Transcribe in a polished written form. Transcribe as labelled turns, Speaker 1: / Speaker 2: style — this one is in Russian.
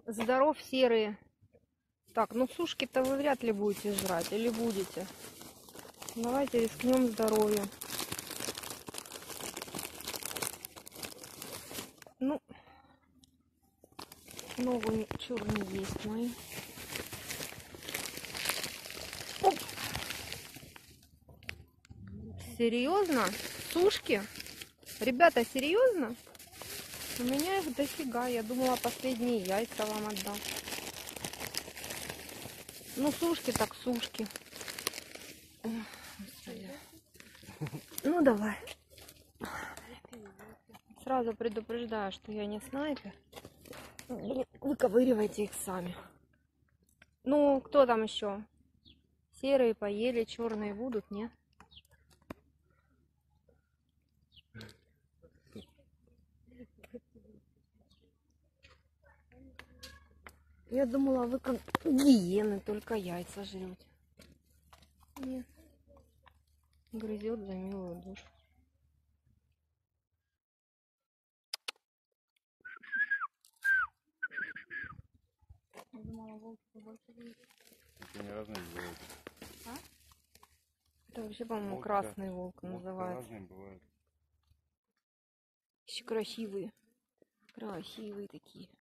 Speaker 1: Здоров, серые. Так, ну сушки-то вы вряд ли будете жрать. Или будете? Давайте рискнем здоровьем. Ну, ногу чур не есть мои. Оп. Серьезно? Сушки? Ребята, серьезно? У меня их дофига. Я думала, последние яйца вам отдам. Ну, сушки так сушки. Ну, давай. Сразу предупреждаю, что я не снайпер. Блин, выковыривайте их сами. Ну, кто там еще? Серые поели, черные будут, нет? Я думала, вы как гиены, только яйца жрете. Нет. Грызет за милую душу. Я думала, волки побольше будет.
Speaker 2: Это не разные бывают.
Speaker 1: А? Это вообще, по-моему, красный волк называется.
Speaker 2: Разные бывают.
Speaker 1: Еще красивые. Красивые такие.